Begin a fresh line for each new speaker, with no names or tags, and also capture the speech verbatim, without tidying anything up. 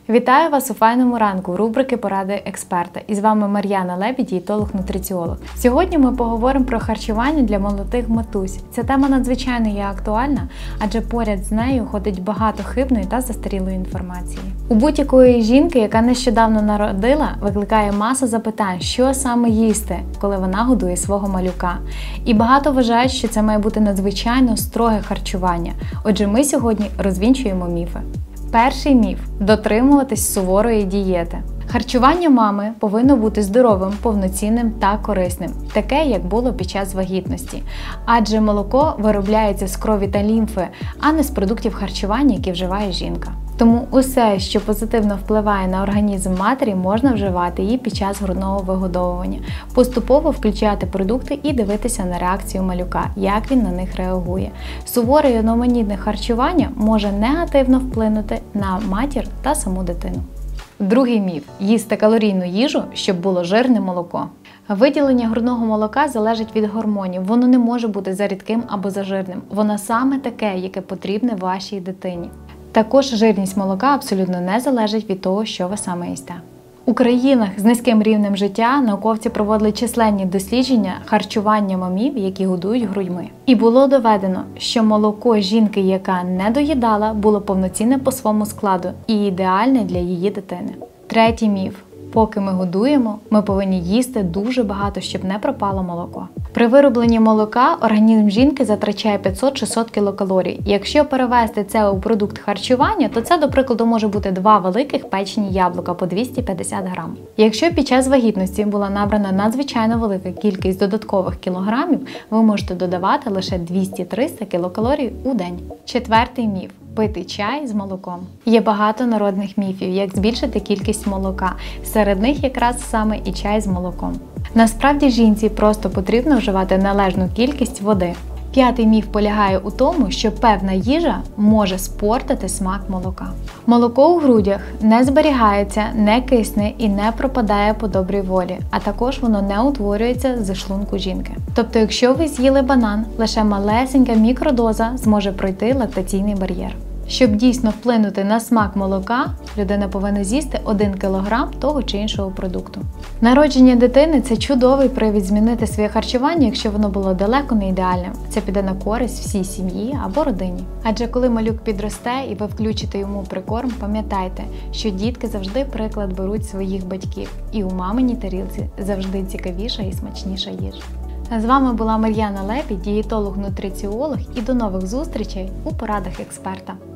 Вітаю вас у файному ранку рубрики «Поради експерта». І з вами Мар'яна Лебідь, дієтолог-нутриціолог. Сьогодні ми поговоримо про харчування для молодих матусь. Ця тема надзвичайно є актуальна, адже поряд з нею ходить багато хибної та застарілої інформації. У будь-якої жінки, яка нещодавно народила, викликає маса запитань, що саме їсти, коли вона годує свого малюка. І багато вважають, що це має бути надзвичайно строге харчування. Отже, ми сьогодні розвінчуємо міфи. Перший міф – дотримуватись суворої дієти. Харчування мами повинно бути здоровим, повноцінним та корисним, таке, як було під час вагітності. Адже молоко виробляється з крові та лімфи, а не з продуктів харчування, які вживає жінка. Тому усе, що позитивно впливає на організм матері, можна вживати і під час грудного вигодовування. Поступово включати продукти і дивитися на реакцію малюка, як він на них реагує. Суворе і одноманітне харчування може негативно вплинути на матір та саму дитину. Другий міф – їсти калорійну їжу, щоб було жирне молоко. Виділення грудного молока залежить від гормонів, воно не може бути зарідким або зажирним, воно саме таке, яке потрібне вашій дитині. Також жирність молока абсолютно не залежить від того, що ви саме їсте. У країнах з низьким рівнем життя науковці проводили численні дослідження харчування мамів, які годують грудьми. І було доведено, що молоко жінки, яка не доїдала, було повноцінне по своєму складу і ідеальне для її дитини. Третій міф. Поки ми годуємо, ми повинні їсти дуже багато, щоб не пропало молоко. При виробленні молока організм жінки затрачає п'ятсот-шістсот кілокалорій. Якщо перевести це у продукт харчування, то це, до прикладу, може бути два великих печені яблука по двісті п'ятдесят грам. Якщо під час вагітності була набрана надзвичайно велика кількість додаткових кілограмів, ви можете додавати лише двісті-триста кілокалорій у день. Четвертий міф. Пити чай з молоком. Є багато народних міфів, як збільшити кількість молока. Серед них якраз саме і чай з молоком. Насправді жінці просто потрібно вживати належну кількість води. П'ятий міф полягає у тому, що певна їжа може спортити смак молока. Молоко у грудях не зберігається, не кисне і не пропадає по добрій волі, а також воно не утворюється з шлунку жінки. Тобто, якщо ви з'їли банан, лише малесенька мікродоза зможе пройти лактаційний бар'єр. Щоб дійсно вплинути на смак молока, людина повинна з'їсти один кілограм того чи іншого продукту. Народження дитини – це чудовий привід змінити своє харчування, якщо воно було далеко не ідеальним. Це піде на користь всій сім'ї або родині. Адже коли малюк підросте і ви включите йому прикорм, пам'ятайте, що дітки завжди приклад беруть своїх батьків. І у маминій тарілці завжди цікавіша і смачніша їжа. З вами була Мар'яна Лебідь, дієтолог-нутриціолог, і до нових зустрічей у порадах експерта.